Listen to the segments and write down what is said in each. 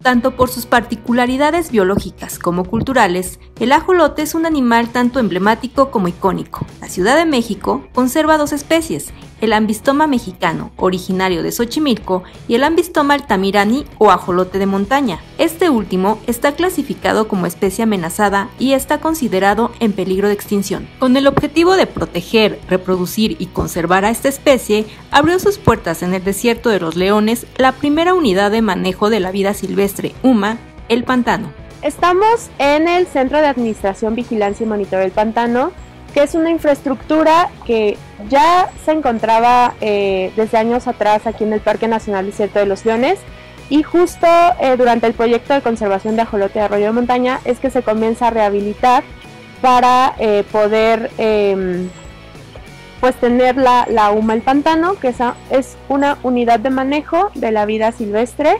Tanto por sus particularidades biológicas como culturales, el ajolote es un animal tanto emblemático como icónico. La Ciudad de México conserva dos especies, el Ambistoma mexicano, originario de Xochimilco, y el Ambistoma altamirani o ajolote de montaña. Este último está clasificado como especie amenazada y está considerado en peligro de extinción. Con el objetivo de proteger, reproducir y conservar a esta especie, abrió sus puertas en el Desierto de los Leones la primera unidad de manejo de la vida silvestre, UMA, El Pantano. Estamos en el Centro de Administración, Vigilancia y Monitoreo del Pantano, que es una infraestructura que ya se encontraba desde años atrás aquí en el Parque Nacional Desierto de los Leones, y justo durante el proyecto de conservación de ajolote de arroyo de montaña es que se comienza a rehabilitar para poder pues tener la UMA El Pantano, que es una unidad de manejo de la vida silvestre.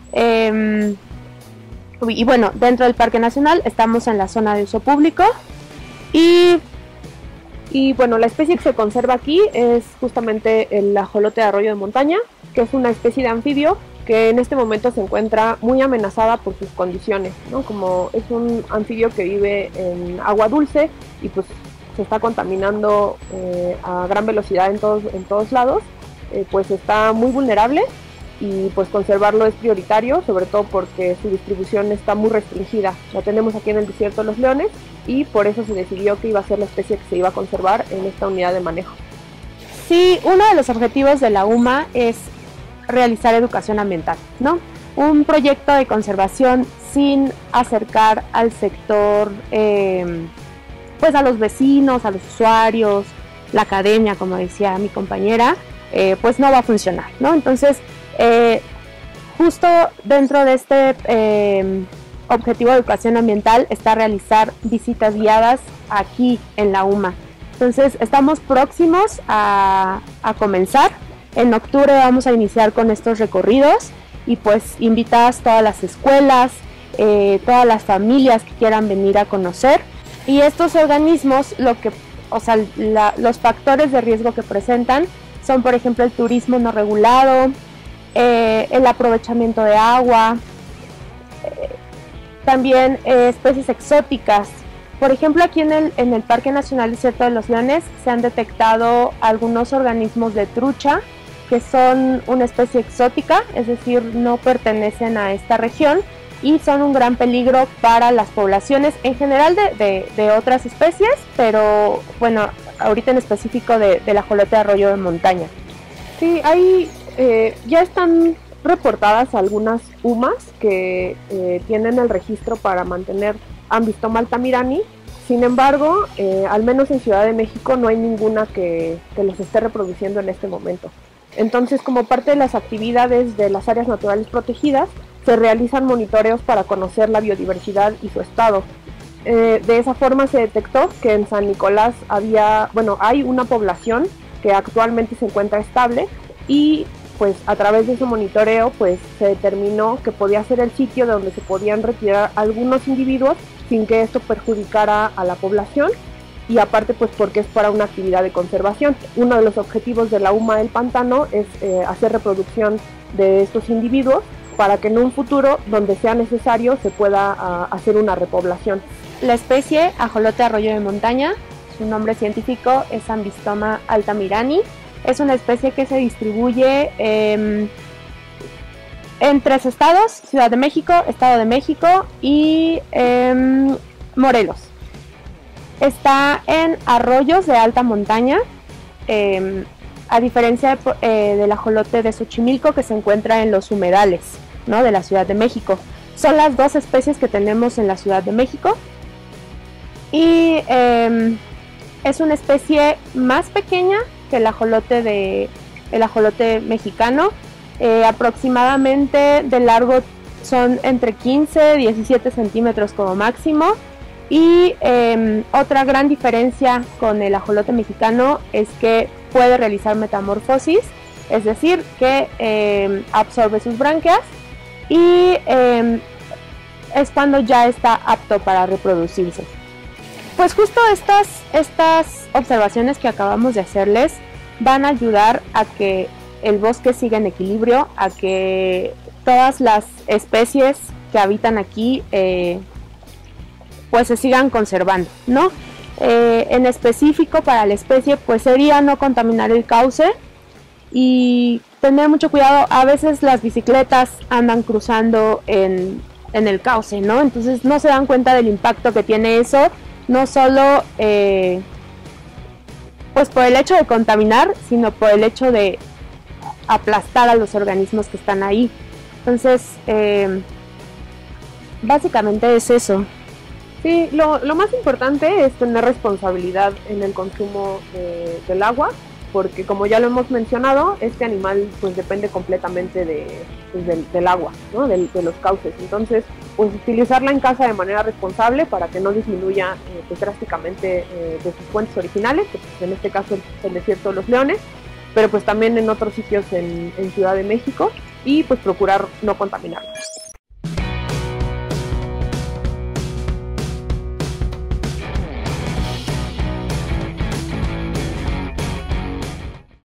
Y bueno, dentro del Parque Nacional estamos en la zona de uso público y bueno, la especie que se conserva aquí es justamente el ajolote de arroyo de montaña, que es una especie de anfibio que en este momento se encuentra muy amenazada por sus condiciones, ¿no? Como es un anfibio que vive en agua dulce y pues se está contaminando a gran velocidad en todos lados, pues está muy vulnerable y pues conservarlo es prioritario, sobre todo porque su distribución está muy restringida. La tenemos aquí en el Desierto de los Leones y por eso se decidió que iba a ser la especie que se iba a conservar en esta unidad de manejo. Sí, uno de los objetivos de la UMA es realizar educación ambiental, ¿no? Un proyecto de conservación sin acercar al sector, pues a los vecinos, a los usuarios, la academia, como decía mi compañera, pues no va a funcionar, ¿no? Entonces, justo dentro de este objetivo de educación ambiental está realizar visitas guiadas aquí en la UMA. Entonces estamos próximos a comenzar. En octubre vamos a iniciar con estos recorridos y pues invitadas todas las escuelas, todas las familias que quieran venir a conocer. Y estos organismos, los factores de riesgo que presentan son, por ejemplo, el turismo no regulado, el aprovechamiento de agua, también especies exóticas. Por ejemplo, aquí en el Parque Nacional Desierto de los Leones se han detectado algunos organismos de trucha que son una especie exótica, es decir, no pertenecen a esta región y son un gran peligro para las poblaciones en general de otras especies, pero bueno, ahorita en específico del ajolote de arroyo de montaña. Sí, ya están reportadas algunas UMAs que tienen el registro para mantener Ambistoma altamirani. Sin embargo, al menos en Ciudad de México no hay ninguna que los esté reproduciendo en este momento. Entonces, como parte de las actividades de las áreas naturales protegidas, se realizan monitoreos para conocer la biodiversidad y su estado. De esa forma se detectó que en San Nicolás hay una población que actualmente se encuentra estable y pues a través de ese monitoreo pues se determinó que podía ser el sitio de donde se podían retirar algunos individuos sin que esto perjudicara a la población y aparte pues porque es para una actividad de conservación. Uno de los objetivos de la UMA del Pantano es hacer reproducción de estos individuos para que en un futuro donde sea necesario se pueda hacer una repoblación. La especie ajolote arroyo de montaña, su nombre científico es Ambistoma altamirani. Es una especie que se distribuye en 3 estados, Ciudad de México, Estado de México y Morelos. Está en arroyos de alta montaña, a diferencia del ajolote de Xochimilco que se encuentra en los humedales, ¿no?, de la Ciudad de México. Son las 2 especies que tenemos en la Ciudad de México y es una especie más pequeña que el ajolote mexicano, aproximadamente de largo son entre 15 y 17 centímetros como máximo. Y otra gran diferencia con el ajolote mexicano es que puede realizar metamorfosis, es decir, que absorbe sus branquias y es cuando ya está apto para reproducirse. Pues justo estas observaciones que acabamos de hacerles van a ayudar a que el bosque siga en equilibrio, a que todas las especies que habitan aquí pues se sigan conservando, ¿no? En específico para la especie pues sería no contaminar el cauce y tener mucho cuidado. A veces las bicicletas andan cruzando en el cauce, ¿no? Entonces no se dan cuenta del impacto que tiene eso, no solo pues por el hecho de contaminar, sino por el hecho de aplastar a los organismos que están ahí. Entonces básicamente es eso. Sí, lo más importante es tener responsabilidad en el consumo del agua, porque como ya lo hemos mencionado, este animal pues depende completamente del agua, ¿no? de los cauces. Entonces, pues utilizarla en casa de manera responsable para que no disminuya pues, drásticamente de sus fuentes originales, que pues, en este caso el desierto de los Leones, pero pues también en otros sitios en Ciudad de México, y pues procurar no contaminarlos.